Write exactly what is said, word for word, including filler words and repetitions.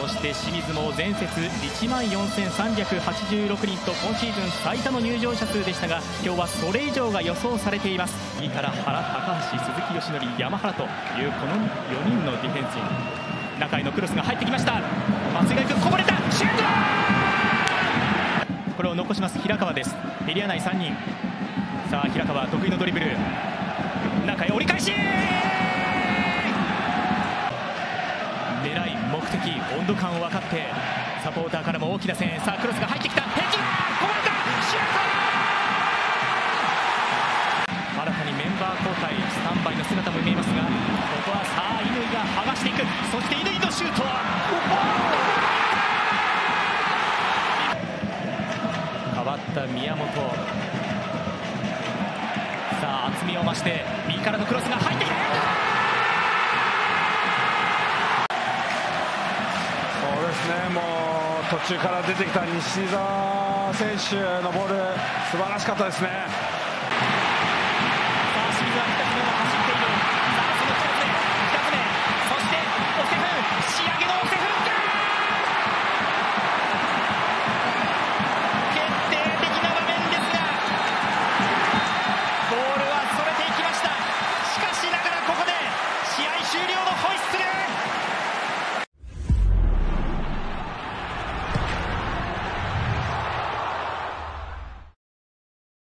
そして清水も前節いちまんよんせんさんびゃくはちじゅうろくにんと今シーズン最多の入場者数でしたが、今日はそれ以上が予想されています。右から原、高橋、鈴木義則、山原というこのよにんのディフェンス陣。中へのクロスが入ってきました。松井が行く、こぼれた、シュート。これを残します平川です。エリア内さんにん。さあ平川得意のドリブル、中へ折り返し、狙い目的温度感を分かってサポーターからも大きな声援。さあクロスが入ってきた、返事、こぼれた、シュート。新たにメンバー交代、スタンバイの姿も見えますが、ここはさあ乾が剥がしていく。そして乾のシュートは変わった宮本。さあ厚みを増して右からのクロスが入ってきた。 そうですね、もう途中から出てきた西澤選手のボール素晴らしかったですね。